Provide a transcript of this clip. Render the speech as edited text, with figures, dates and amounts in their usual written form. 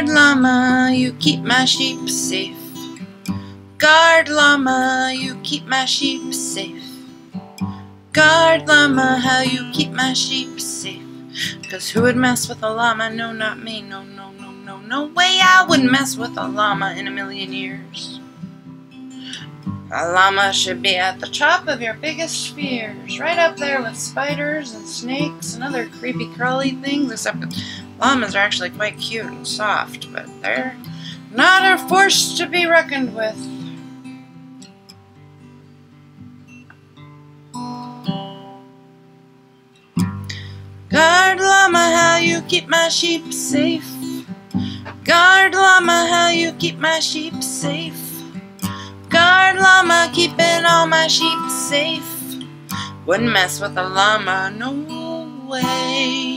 Guard llama, you keep my sheep safe. Guard llama, you keep my sheep safe. Guard llama, how you keep my sheep safe. 'Cause who would mess with a llama? No, not me. No, no, no, no, no way I wouldn't mess with a llama in a million years. A llama should be at the top of your biggest fears, right up there with spiders and snakes and other creepy crawly things, except that llamas are actually quite cute and soft, but they're not a force to be reckoned with. Guard llama, how you keep my sheep safe. Guard llama, how you keep my sheep safe. Guard llama, keeping all my sheep safe. Wouldn't mess with a llama, no way.